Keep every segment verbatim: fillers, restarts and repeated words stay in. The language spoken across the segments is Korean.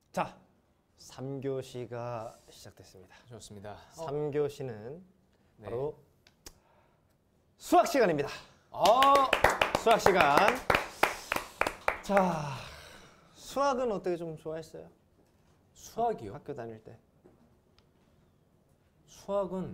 자, 삼 교시가 시작됐습니다. 좋습니다. 삼 교시는 네. 바로 수학 시간입니다. 어. 수학 시간. 자, 수학은 어떻게 좀 좋아했어요? 수학이요? 학교 다닐 때. 수학은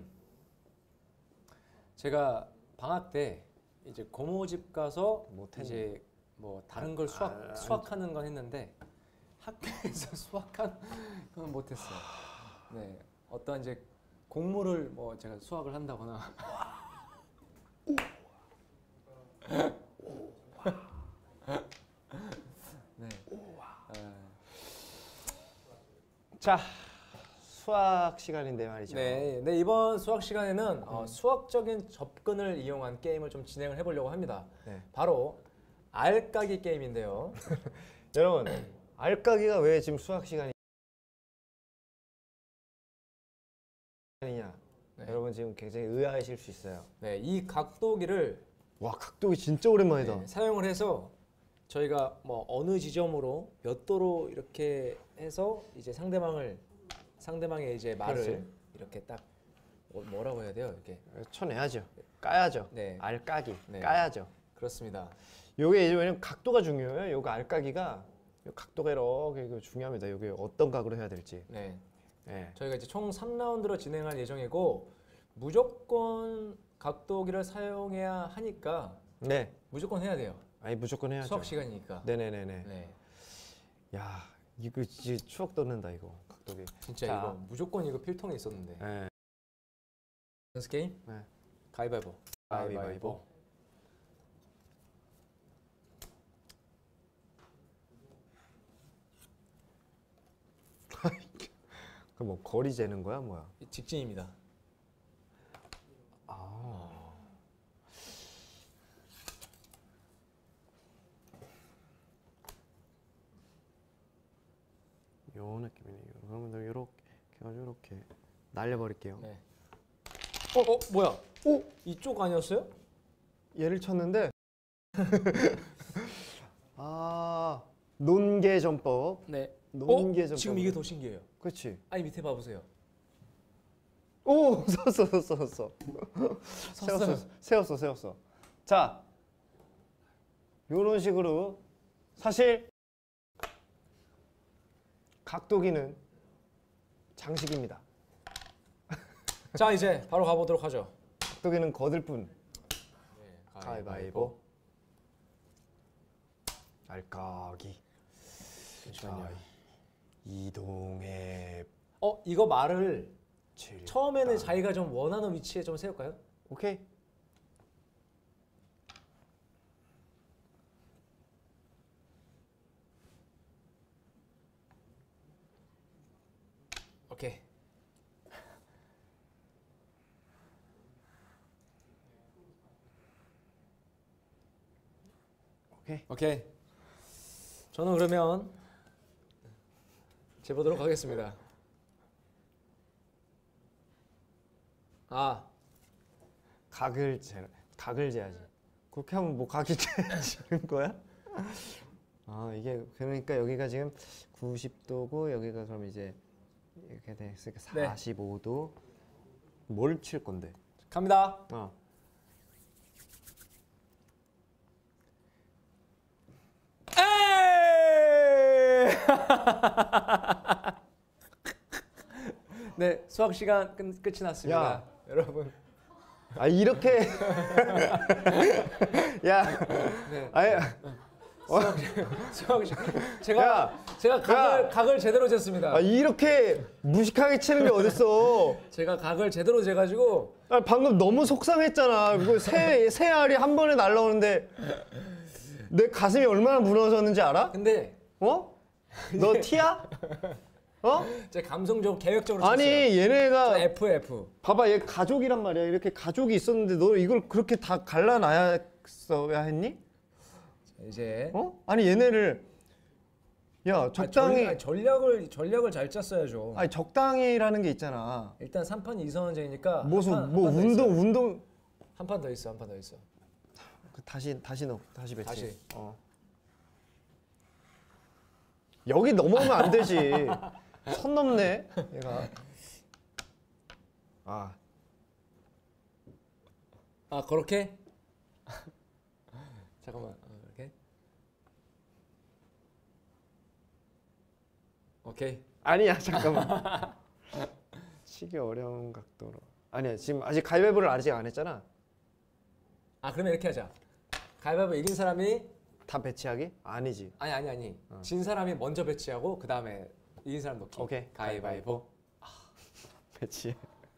제가 방학 때 이제 고모 집 가서 못했네. 이제 뭐 다른 걸 수학 아, 수학하는 건 했는데 학교에서 수학한 건 못했어요. 네, 어떤 이제 공모를 뭐 제가 수학을 한다거나. 네. 자, 수학 시간인데 말이죠. 네, 네 이번 수학 시간에는 어, 수학적인 접근을 이용한 게임을 좀 진행을 해보려고 합니다. 네. 바로 알까기 게임인데요. 여러분, 알까기가 왜 지금 수학 시간이냐? 네. 여러분 지금 굉장히 의아하실 수 있어요. 네, 이 각도기를 와, 각도기 진짜 오랜만이다. 네, 사용을 해서 저희가 뭐 어느 지점으로 몇 도로 이렇게 해서 이제 상대방을 상대방의 이제 말을 그렇지. 이렇게 딱 뭐- 뭐라고 해야 돼요? 이렇게 쳐내야죠. 까야죠. 네. 알까기. 네. 까야죠. 그렇습니다. 요게 이제 왜냐면 각도가 중요해요. 요거 알까기가 요 각도가 이렇게 이거 중요합니다. 요게 어떤 각으로 해야 될지. 네, 네. 저희가 이제 총 삼 라운드로 진행할 예정이고 무조건 각도기를 사용해야 하니까 네. 무조건 해야 돼요. 아니 무조건 해야죠. 수학 시간이니까. 네네네네. 네, 야, 이거 진짜 추억 돋는다 이거 각도기. 진짜 자. 이거 무조건 이거 필통에 있었는데. 네. 연습 게임? 네. 가위바위보. 가위바위보. 그럼 뭐 거리 재는 거야 뭐야? 직진입니다. 아. 요 느낌이네요. 그러면 이렇게 해가지고 이렇게 날려버릴게요. 네. 어, 어, 뭐야? 오, 이쪽 아니었어요? 얘를 쳤는데 아 논계전법. 네. 논계전법. 어? 지금 이게 더 신기해요. 그렇지. 아니 밑에 봐보세요. 오 섰어 섰어 섰어. 섰어요. 세웠어 세웠어 세웠어. 자, 요런 식으로 사실 각도기는 장식입니다. 자 이제 바로 가보도록 하죠. 각도기는 거들 뿐. 네, 가위바위보. 알까기. 잠시만요. 이동해. 어 이거 말을 칠. 처음에는 자기가 좀 원하는 위치에 좀 세울까요? 오케이. 오케이. 오케이. 오케이. 저는 그러면 재보도록 하겠습니다. 아, 각을 재 각을 재야지. 그렇게 하면 뭐 각이 재는 거야? 아, 이게 그러니까 여기가 지금 구십 도고 여기가 그럼 이제 이렇게 됐으니까 네. 사십오 도. 뭘 칠 건데? 갑니다. 어. 에이! 네, 수학 시간 끝, 끝이 났습니다. 야. 여러분. 아, 이렇게 야. 네. 아니, 수학, 수학 시간. 제가 야. 제가 각을 야. 각을 제대로 쟀습니다. 아, 이렇게 무식하게 치는 게 어딨어? 제가 각을 제대로 재 가지고 아, 방금 너무 속상했잖아. 그거 새, 새 알이 한 번에 날라오는데 내 가슴이 얼마나 무너졌는지 알아? 근데 어? 너 티야? 어? 제 감성적으로 계획적으로 아니 쳤어요. 얘네가 F F. 봐봐, 얘 가족이란 말이야. 이렇게 가족이 있었는데 너 이걸 그렇게 다 갈라놔야 했니? 이제 어? 아니 얘네를 야 적당히 아니, 전, 전략을 전략을 잘 짰어야죠. 아니 적당히라는 게 있잖아. 일단 삼 판 이 선언제니까 무슨 뭐 운동 운동 한 판 더 있어. 한 판 더 있어. 그 다시 다시 넣어 다시 배치. 다시. 어. 여기 넘어오면 안 되지. 선 넘네. 얘가. 아, 아 그렇게? 잠깐만. 어, 이렇게. 오케이. 아니야 잠깐만. 치기 어려운 각도로. 아니야 지금 아직 가위바위보를 아직 안 했잖아. 아 그러면 이렇게 하자. 가위바위보 이긴 사람이 다 배치하기? 아니지. 아니 아니 아니. 어. 진 사람이 먼저 배치하고 그 다음에 이긴 사람 넣기. 오케이. 가위바위보. 배치.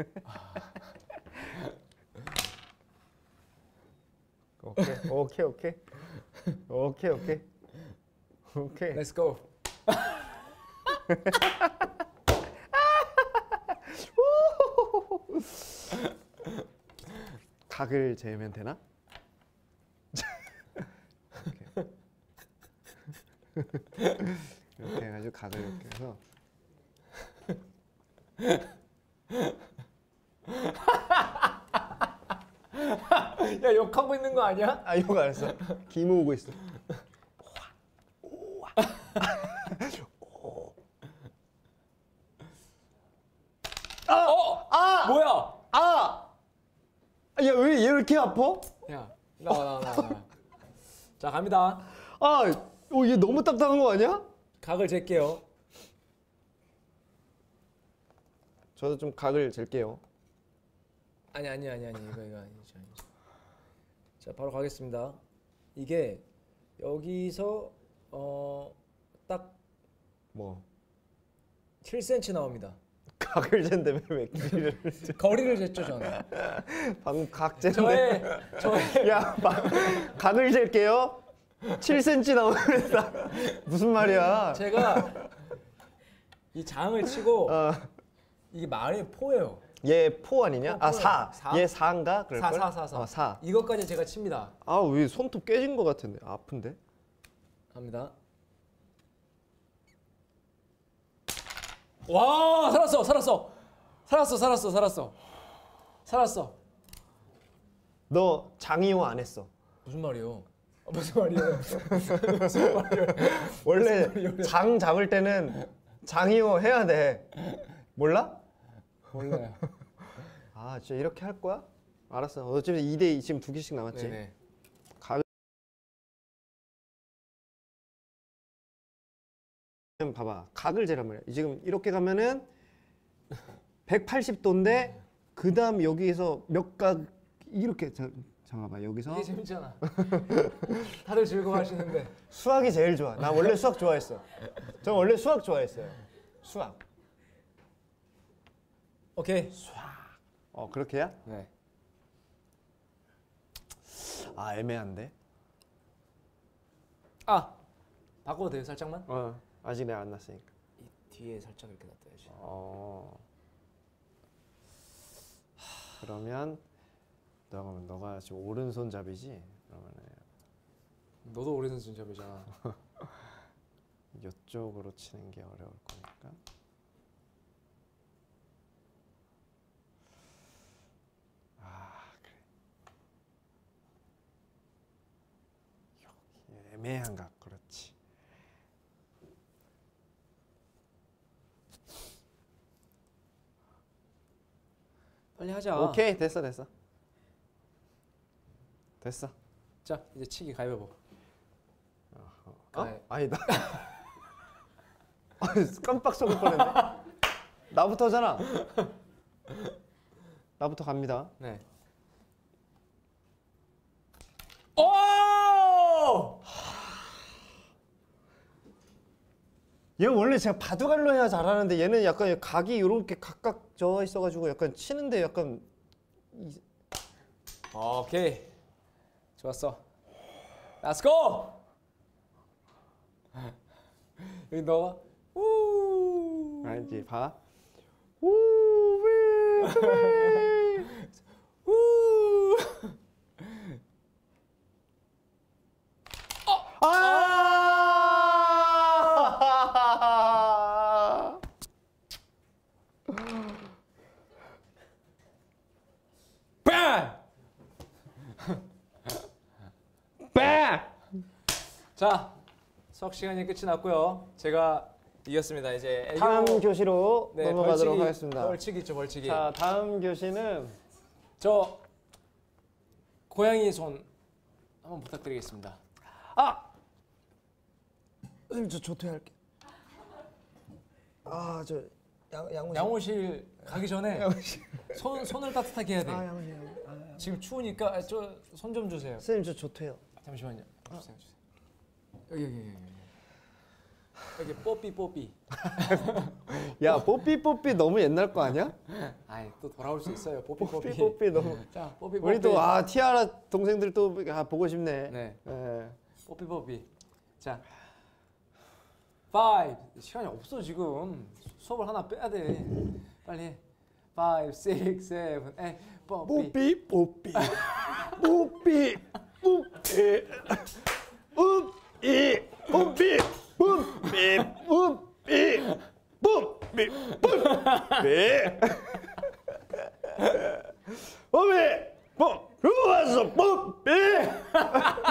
오케이 오케이 오케이 오케이 오케이 오케이. Let's go. 각을 재면 되나? 이렇게 해가지고 각을 이렇게 해서 야 욕하고 있는 거 아니야? 아 이거 안 했어. 기 모으고 있어. 어! 아! 뭐야? 아! 야 왜 얘 이렇게 아파? 야 나와 나와 나와. 자 갑니다. 아, 어, 얘 너무 딱딱한 거 아니야? 각을 잴게요. 저도 좀 각을 잴게요. 아니 아니 아니 아니 이거 이거 아니죠 아니죠. 자 바로 가겠습니다. 이게 여기서 어딱 뭐 칠 센티미터 나옵니다. 각을 잰다며 왜 길이를 재? 거리를 쟀죠 저는. 방금 각 쟀는데. 저의 저의 야, 막, 각을 잴게요. 칠 센티미터 나오면서 무슨 말이야? 제가 이 장을 치고 어, 이게 말이 포예요. 얘 포 아니냐? 어, 아, 포야. 사. 사? 얘 사인가? 그럴 사, 걸? 사, 사, 사. 어, 사. 이것까지 제가 칩니다. 아, 왜 손톱 깨진 거 같은데? 아픈데? 갑니다. 와 살았어 살았어 살았어 살았어 살았어 살았어. 너 장이호 안 했어. 무슨 말이요? 아, 무슨 말이에요? 무슨 말이에요? 원래 말이에요? 장 잡을 때는 장이호 해야 돼. 몰라? 몰라요. 아, 진짜 이렇게 할 거야? 알았어. 어차피 이 대 이 지금 두 개씩 남았지. 네네. 각 봐봐. 각을 재란 말이야. 지금 이렇게 가면은 백팔십 도인데 그다음 여기에서 몇 각 이렇게 자, 잠깐만 여기서 이게 재밌잖아. 다들 즐거워하시는데. 수학이 제일 좋아. 나 원래 수학 좋아했어. 저 원래 수학 좋아했어요. 수학. 오케이. 어 그렇게야? 네. 아 애매한데. 아 바꿔도 돼요 살짝만? 어 아직 내가 안 났으니까. 이 뒤에 살짝 이렇게 놔둬야지. 어 그러면 너가 너가 지금 오른손잡이지? 그러면 너도 오른손 잡이잖아. 이쪽으로 치는 게 어려울 거니까. 아 그래. 여기 애매한 각 그렇지. 빨리 하자. 오케이 됐어 됐어. 됐어. 자 이제 치기 가위바위보. 어? 가위. 아니다. 아, 깜빡 속을 뻔했네. 나부터잖아. 나부터 갑니다. 네. 오! 얘 원래 제가 바둑알로 해야 잘하는데 얘는 약간 각이 이렇게 각각 져 있어가지고 약간 치는데 약간 이- 오케이. 좋았어. Let's go. 여기 너가 우. 알지 봐. 우위 우. 아! 빵! 빠! 자, 수학 시간이 끝이 났고요. 제가 이겼습니다. 이제 애교, 다음 교시로 네, 넘어가도록 벌칙이, 하겠습니다. 벌칙이 있죠, 벌칙이. 자, 다음 교시는 저 고양이 손 한번 부탁드리겠습니다. 아! 선생님 저 조퇴할게. 아, 저 양, 양호실. 양호실 가기 전에 손, 손을 따뜻하게 해야 돼. 아, 양호실. 아, 지금 추우니까 저 손 좀 주세요. 선생님 저 조퇴요. 잠시만요. 주세요, 주세요. 여기 여기 여기 여기 뽀삐 뽀삐. 야, 뽀삐 뽀삐 너무 옛날 거 아니야? 아이 또 돌아올 수 있어요. 뽀삐 뽀삐. 뽀삐 뽀삐 너무. 자 뽀삐 뽀삐. 우리 또 아 티아라 동생들 또 아, 보고 싶네. 네. 예. 뽀삐 뽀삐. 자, five. 시간이 없어 지금. 수업을 하나 빼야 돼. 빨리 해. five, six, seven, eight. 뽀삐. 뽀삐 뽀삐 뽀삐 뽀삐 뽀삐 뽀삐 뽀삐 뽀삐 뽀삐 뽀삐 뽀삐 뽀 그거 왔어 뽀삐